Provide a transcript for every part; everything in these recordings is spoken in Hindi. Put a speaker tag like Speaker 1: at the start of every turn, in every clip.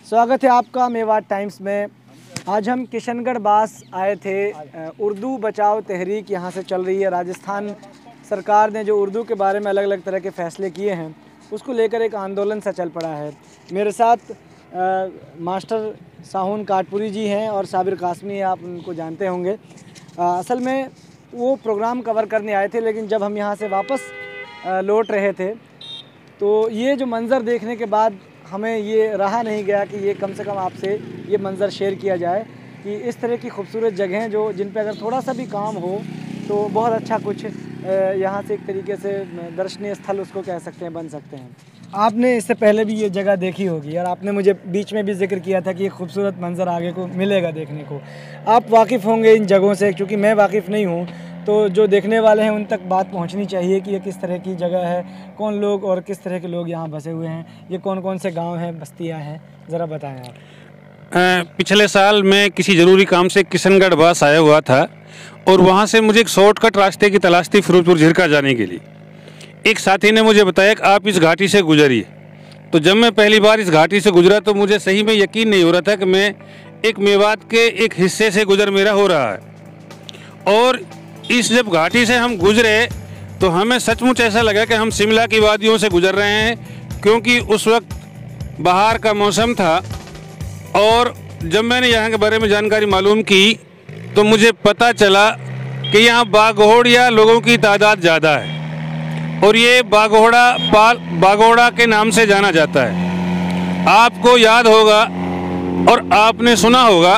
Speaker 1: स्वागत है आपका मेवात टाइम्स में। आज हम किशनगढ़ बास आए थे। उर्दू बचाओ तहरीक यहाँ से चल रही है। राजस्थान सरकार ने जो उर्दू के बारे में अलग अलग तरह के फ़ैसले किए हैं उसको लेकर एक आंदोलन सा चल पड़ा है। मेरे साथ मास्टर साहुन काटपुरी जी हैं और साबिर कासमी, आप उनको जानते होंगे। असल में वो प्रोग्राम कवर करने आए थे, लेकिन जब हम यहाँ से वापस लौट रहे थे तो ये जो मंज़र देखने के बाद हमें ये रहा नहीं गया कि ये कम से कम आपसे ये मंज़र शेयर किया जाए कि इस तरह की खूबसूरत जगहें जो जिन पे अगर थोड़ा सा भी काम हो तो बहुत अच्छा कुछ यहाँ से एक तरीके से दर्शनीय स्थल उसको कह सकते हैं, बन सकते हैं। आपने इससे पहले भी ये जगह देखी होगी और आपने मुझे बीच में भी जिक्र किया था कि ये खूबसूरत मंज़र आगे को मिलेगा देखने को। आप वाकिफ़ होंगे इन जगहों से, क्योंकि मैं वाकिफ़ नहीं हूँ, तो जो देखने वाले हैं उन तक बात पहुंचनी चाहिए कि ये किस तरह की जगह है, कौन लोग और किस तरह के लोग यहाँ बसे हुए हैं, ये कौन कौन से गांव हैं, बस्तियाँ हैं, ज़रा बताएं आप।
Speaker 2: पिछले साल मैं किसी ज़रूरी काम से किशनगढ़ बास आया हुआ था और वहाँ से मुझे एक शॉर्टकट रास्ते की तलाश थी फिरोजपुर झिरका जाने के लिए। एक साथी ने मुझे बताया कि आप इस घाटी से गुजरिए। तो जब मैं पहली बार इस घाटी से गुजरा तो मुझे सही में यकीन नहीं हो रहा था कि मैं एक मेवात के एक हिस्से से गुजर मेरा हो रहा है। और इस जब घाटी से हम गुजरे तो हमें सचमुच ऐसा लगा कि हम शिमला की वादियों से गुजर रहे हैं, क्योंकि उस वक्त बहार का मौसम था। और जब मैंने यहाँ के बारे में जानकारी मालूम की तो मुझे पता चला कि यहाँ बाघोड़िया लोगों की तादाद ज़्यादा है और ये बाघोड़ा के नाम से जाना जाता है। आपको याद होगा और आपने सुना होगा,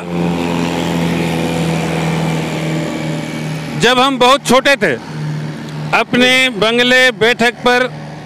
Speaker 2: जब हम बहुत छोटे थे अपने बंगले बैठक पर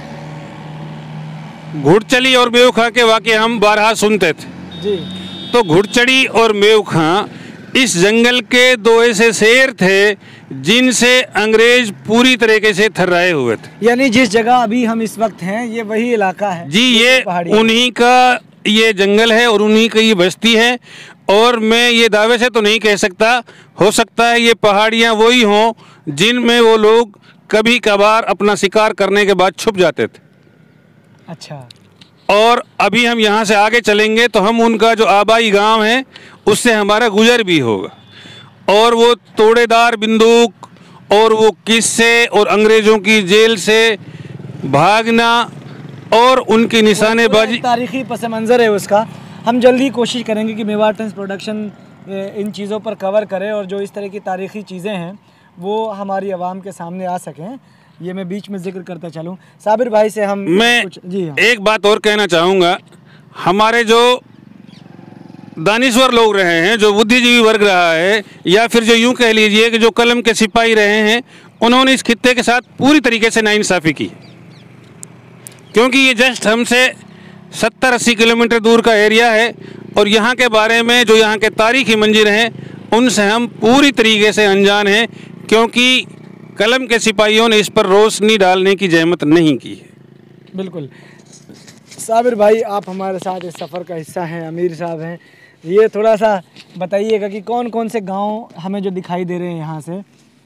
Speaker 2: घुड़चली और मेवखा के वाक़े हम बारहा सुनते थे जी। तो घुड़चड़ी और मेवखा इस जंगल के दो ऐसे शेर थे जिनसे अंग्रेज पूरी तरीके से थर्राए हुए थे।
Speaker 1: यानी जिस जगह अभी हम इस वक्त हैं ये वही इलाका है
Speaker 2: जी, ये उन्हीं का ये जंगल है और उन्हीं की ये बस्ती है। और मैं ये दावे से तो नहीं कह सकता, हो सकता है ये पहाड़ियाँ वही हों जिनमें वो लोग कभी कभार अपना शिकार करने के बाद छुप जाते थे।
Speaker 1: अच्छा।
Speaker 2: और अभी हम यहाँ से आगे चलेंगे तो हम उनका जो आबाई गांव है उससे हमारा गुजर भी होगा। और वो तोड़ेदार बंदूक और वो किस्से और अंग्रेज़ों की जेल से भागना और उनकी निशानेबाजी,
Speaker 1: तारीखी पस मंज़र है उसका। हम जल्दी कोशिश करेंगे कि मेवात टाइम्स प्रोडक्शन इन चीज़ों पर कवर करे और जो इस तरह की तारीखी चीज़ें हैं वो हमारी आवाम के सामने आ सकें। ये मैं बीच में जिक्र करता चलूँ। साबिर भाई से
Speaker 2: मैं
Speaker 1: जी हाँ,
Speaker 2: एक बात और कहना चाहूँगा। हमारे जो दानिश्वर लोग रहे हैं, जो बुद्धिजीवी वर्ग रहा है, या फिर जो यूँ कह लीजिए कि जो कलम के सिपाही रहे हैं, उन्होंने इस खित्ते के साथ पूरी तरीके से नाइंसाफ़ी की, क्योंकि ये जस्ट हमसे 70-80 किलोमीटर दूर का एरिया है और यहाँ के बारे में जो यहाँ के तारीखी मंजिर हैं उनसे हम पूरी तरीके से अनजान हैं, क्योंकि कलम के सिपाहियों ने इस पर रोशनी डालने की जहमत नहीं की है।
Speaker 1: बिल्कुल। साबिर भाई, आप हमारे साथ इस सफ़र का हिस्सा हैं, अमीर साहब हैं, ये थोड़ा सा बताइएगा कि कौन कौन से गांव हमें जो दिखाई दे रहे हैं यहाँ से।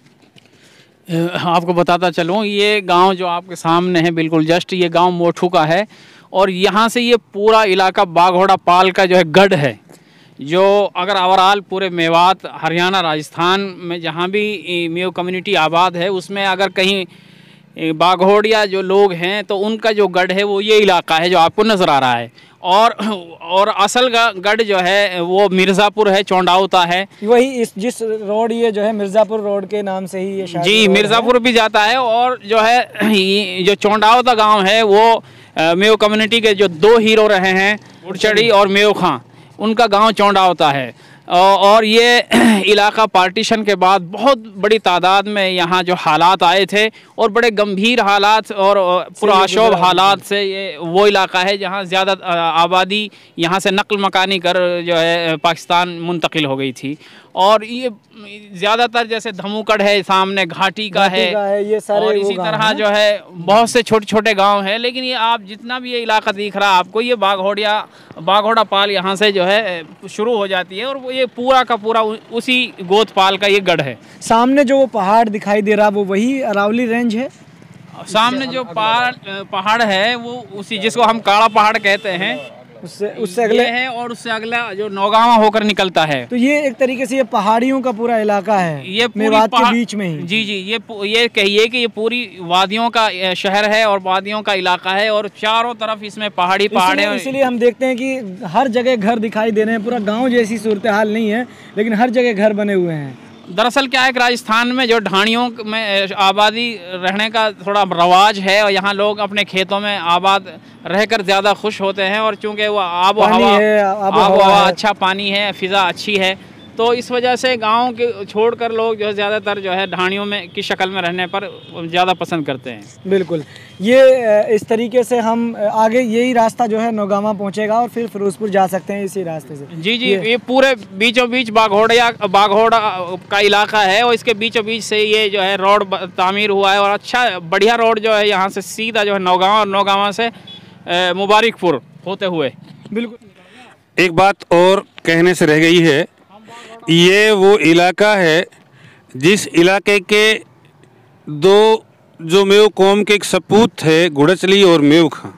Speaker 3: आपको बताता चलूँ, ये गांव जो आपके सामने है बिल्कुल जस्ट ये गांव मोठू का है और यहाँ से ये पूरा इलाका बाघोड़ा पाल का जो है गढ़ है, जो अगर ओवरऑल पूरे मेवात, हरियाणा, राजस्थान में जहाँ भी मेव कम्युनिटी आबाद है उसमें अगर कहीं बाघोड़िया जो लोग हैं तो उनका जो गढ़ है वो ये इलाका है जो आपको नज़र आ रहा है। और असल गढ़ जो है वो मिर्ज़ापुर है, चौंडाउता है। वही
Speaker 1: जिस रोड ये जो है मिर्ज़ापुर रोड के नाम से ही ये शायद
Speaker 3: जी मिर्ज़ापुर भी जाता है। और जो है जो चौंडाउता गांव है वो मेव कम्युनिटी के जो दो हीरो रहे हैं, घुड़चड़ी और मेवखा, उनका गांव चौंडाउता है। और ये इलाका पार्टीशन के बाद बहुत बड़ी तादाद में यहाँ जो हालात आए थे और बड़े गंभीर हालात और पुरअशोभ हालात से ये वो इलाका है जहाँ ज़्यादा आबादी यहाँ से नकल मकानी कर जो है पाकिस्तान मुंतकिल हो गई थी। और ये ज़्यादातर जैसे धमुकड़ है, सामने घाटी का है,
Speaker 1: ये सारे
Speaker 3: और इसी तरह जो है बहुत से छोटे छोटे गांव हैं। लेकिन ये आप जितना भी ये इलाका दिख रहा है आपको, ये बाघोड़ा पाल यहाँ से जो है शुरू हो जाती है और वो ये पूरा का पूरा उसी गोतपाल का ये गढ़ है।
Speaker 1: सामने जो वो पहाड़ दिखाई दे रहा वो वही अरावली रेंज है।
Speaker 3: सामने जो पहाड़ है वो उसी जिसको हम काला पहाड़ कहते हैं
Speaker 1: उससे अगले
Speaker 3: है और उससे अगला जो नौगावा होकर निकलता है।
Speaker 1: तो ये एक तरीके से ये पहाड़ियों का पूरा इलाका है,
Speaker 3: ये
Speaker 1: मेवात के बीच में ही।
Speaker 3: जी जी, ये कहिए कि ये पूरी वादियों का शहर है और वादियों का इलाका है और चारों तरफ इसमें पहाड़ी पहाड़े।
Speaker 1: इसलिए हम देखते हैं कि हर जगह घर दिखाई दे रहे हैं। पूरा गाँव जैसी सूरत हाल नहीं है, लेकिन हर जगह घर बने हुए हैं।
Speaker 3: दरअसल क्या है कि राजस्थान में जो ढाणियों में आबादी रहने का थोड़ा रवाज है और यहाँ लोग अपने खेतों में आबाद रहकर ज़्यादा खुश होते हैं और चूँकि वो आबो हवा अच्छा पानी है, फिज़ा अच्छी है, तो इस वजह से गांव के छोड़कर लोग जो है ज़्यादातर जो है ढाणियों में की शक्ल में रहने पर ज़्यादा पसंद करते हैं।
Speaker 1: बिल्कुल, ये इस तरीके से हम आगे यही रास्ता जो है नौगावा पहुंचेगा और फिर फिरोजपुर जा सकते हैं इसी रास्ते से।
Speaker 3: जी जी, ये पूरे बीचों बीच बाघोड़ा का इलाका है और इसके बीचों बीच से ये जो है रोड तामीर हुआ है और अच्छा बढ़िया रोड जो है यहाँ से सीधा जो है नौगावा और नौगावा से मुबारकपुर होते हुए।
Speaker 1: बिल्कुल,
Speaker 2: एक बात और कहने से रह गई है, ये वो इलाका है जिस इलाके के दो जो मेव कौम के एक सपूत थे, गुड़चली और मेव खां,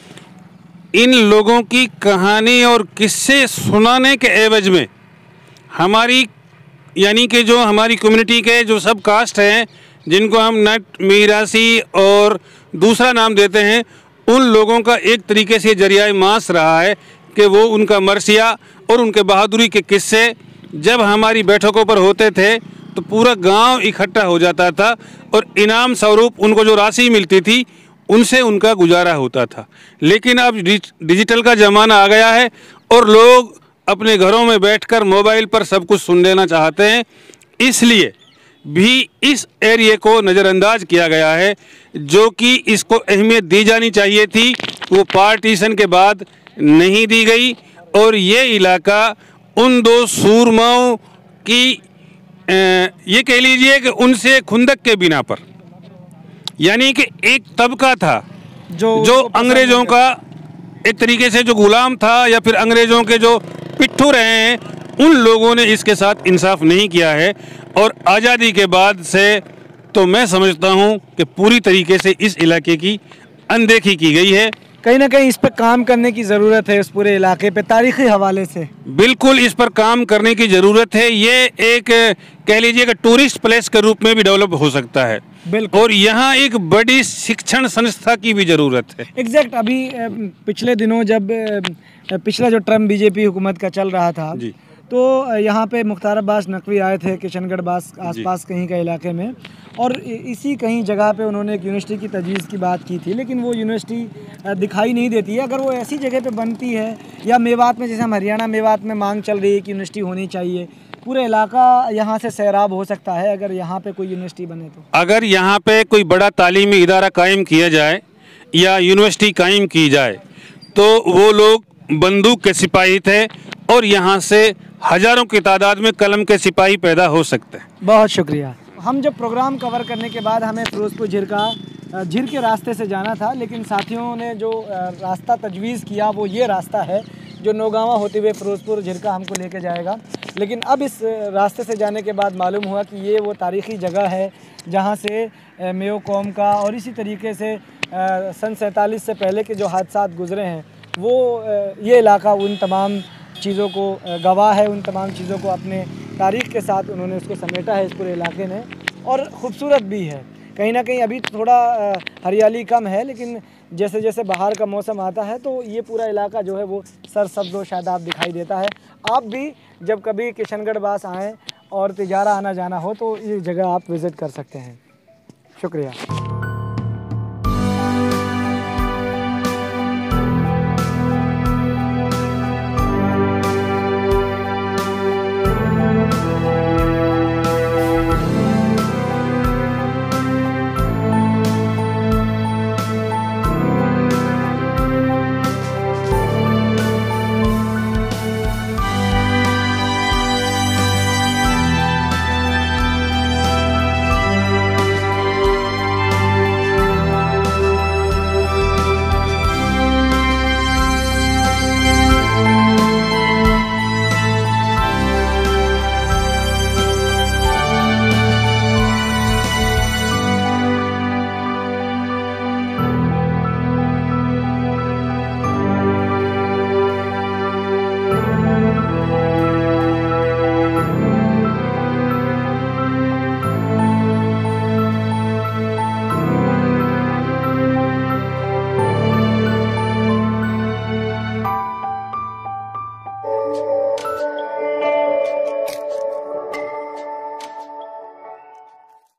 Speaker 2: इन लोगों की कहानी और किस्से सुनाने के एवज में हमारी यानी कि जो हमारी कम्युनिटी के जो सब कास्ट हैं, जिनको हम नट, मीरासी और दूसरा नाम देते हैं, उन लोगों का एक तरीके से जरिया मास रहा है कि वो उनका मरसिया और उनके बहादुरी के किस्से जब हमारी बैठकों पर होते थे तो पूरा गांव इकट्ठा हो जाता था और इनाम स्वरूप उनको जो राशि मिलती थी उनसे उनका गुजारा होता था। लेकिन अब डिजिटल का ज़माना आ गया है और लोग अपने घरों में बैठकर मोबाइल पर सब कुछ सुन लेना चाहते हैं, इसलिए भी इस एरिया को नज़रअंदाज किया गया है, जो कि इसको अहमियत दी जानी चाहिए थी, वो पार्टीशन के बाद नहीं दी गई। और ये इलाका उन दो सूरमाओं की ये कह लीजिए कि उनसे खुंदक के बिना पर, यानी कि एक तबका था जो अंग्रेज़ों का एक तरीके से जो गुलाम था या फिर अंग्रेज़ों के जो पिट्ठू रहे हैं, उन लोगों ने इसके साथ इंसाफ नहीं किया है। और आज़ादी के बाद से तो मैं समझता हूँ कि पूरी तरीके से इस इलाके की अनदेखी की गई है।
Speaker 1: कहीं ना कहीं इस पर काम करने की ज़रूरत है, इस पूरे इलाके पे तारीख़ी हवाले से।
Speaker 2: बिल्कुल इस पर काम करने की ज़रूरत है। ये एक कह लीजिए कि टूरिस्ट प्लेस के रूप में भी डेवलप हो सकता है।
Speaker 1: बिल्कुल,
Speaker 2: और यहाँ एक बड़ी शिक्षण संस्था की भी ज़रूरत है।
Speaker 1: एग्जैक्ट, अभी पिछले दिनों जब पिछला जो टर्म बीजेपी हुकूमत का चल रहा था
Speaker 2: जी,
Speaker 1: तो यहाँ पे मुख्तार अब्बास नकवी आए थे किशनगढ़ बास आसपास कहीं का इलाके में, और इसी कहीं जगह पे उन्होंने एक यूनिवर्सिटी की तजवीज़ की बात की थी, लेकिन वो यूनिवर्सिटी दिखाई नहीं देती है। अगर वो ऐसी जगह पे बनती है, या मेवात में, जैसे हम हरियाणा मेवात में मांग चल रही है कि यूनिवर्सिटी होनी चाहिए, पूरा इलाका यहाँ से सैराब हो सकता है अगर यहाँ पे कोई यूनिवर्सिटी बने तो।
Speaker 2: अगर यहाँ पे कोई बड़ा तालीमी इदारा कायम किया जाए या यूनिवर्सिटी कायम की जाए तो वो लोग बंदूक के सिपाही थे और यहाँ से हज़ारों की तादाद में कलम के सिपाही पैदा हो सकते हैं।
Speaker 1: बहुत शुक्रिया। हम जब प्रोग्राम कवर करने के बाद हमें फिरोजपुर झीर के रास्ते से जाना था, लेकिन साथियों ने जो रास्ता तजवीज़ किया वो ये रास्ता है जो नौगावा होते हुए फिरोजपुर झिरका हमको लेके जाएगा। लेकिन अब इस रास्ते से जाने के बाद मालूम हुआ कि ये वो तारीख़ी जगह है जहाँ से मेव कौम का और इसी तरीके से सन 47 से पहले के जो हादसात गुज़रे हैं वो ये इलाका उन तमाम चीज़ों को गवाह है, उन तमाम चीज़ों को अपने तारीख़ के साथ उन्होंने उसको समेटा है इस पूरे इलाके ने, और ख़ूबसूरत भी है। कहीं ना कहीं अभी थोड़ा हरियाली कम है, लेकिन जैसे जैसे बाहर का मौसम आता है तो ये पूरा इलाका जो है वो सरसब्ज़ व शादाब दिखाई देता है। आप भी जब कभी किशनगढ़ बास आएँ और तिजारा आना जाना हो तो ये जगह आप विज़िट कर सकते हैं। शुक्रिया।